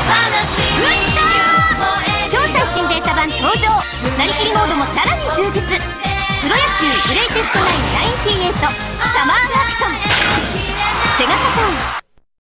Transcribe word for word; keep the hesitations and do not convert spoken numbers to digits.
超最新データ版登場。なりきりモードもさらに充実。プロ野球グレイテストナインナインティエイトサマーラ